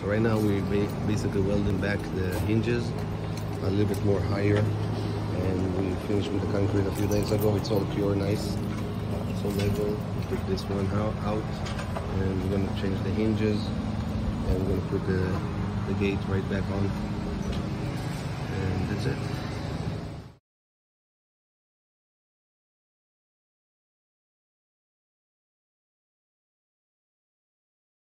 So right now we basically welding back the hinges a little bit more higher, and we finished with the concrete a few days ago. It's all pure, nice. So level. Take this one out, and we're gonna change the hinges, and we're gonna put the gate right back on, and that's it.